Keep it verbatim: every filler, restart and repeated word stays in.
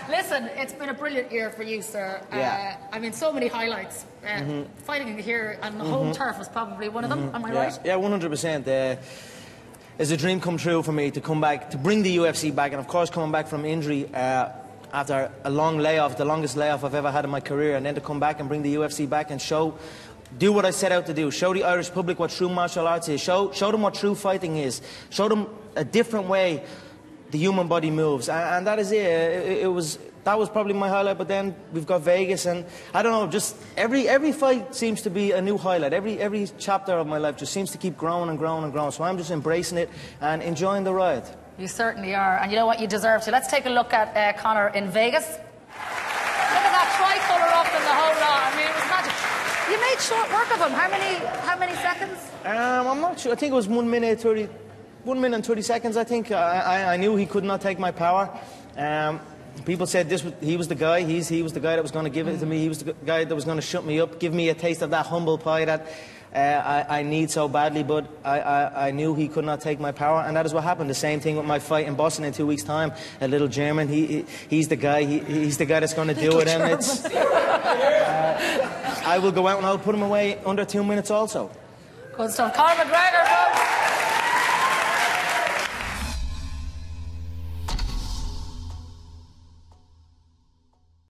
Listen, it's been a brilliant year for you, sir. Yeah. Uh, I mean, so many highlights. Uh, mm-hmm. Fighting here on the mm-hmm. home turf was probably one of them, mm-hmm. am I yeah. right? Yeah, one hundred percent. Uh, it's a dream come true for me to come back, to bring the U F C back, and of course coming back from injury uh, after a long layoff, the longest layoff I've ever had in my career, and then to come back and bring the U F C back and show, do what I set out to do, show the Irish public what true martial arts is, show, show them what true fighting is, show them a different way the human body moves, and, and that is it. It, it was... That was probably my highlight, but then we've got Vegas, and I don't know, just every every fight seems to be a new highlight. Every every chapter of my life just seems to keep growing and growing and growing, so I'm just embracing it and enjoying the ride. You certainly are, and you know what, you deserve to. Let's take a look at uh, Conor in Vegas. Look at that tricolour up in the whole lot. I mean, it was magic. You made short work of him. How many how many seconds? Um, I'm not sure. I think it was one minute thirty, one minute and thirty seconds. I think I, I, I knew he could not take my power. Um, People said this was, he was the guy, he's, he was the guy that was going to give it to me, he was the guy that was going to shut me up, give me a taste of that humble pie that uh, I, I need so badly, but I, I, I knew he could not take my power, and that is what happened. The same thing with my fight in Boston in two weeks' time. A little German, he, he, he's the guy, he, he's the guy that's going to do it, and it's, uh, I will go out and I'll put him away under two minutes also. Good stuff. Conor McGregor, folks.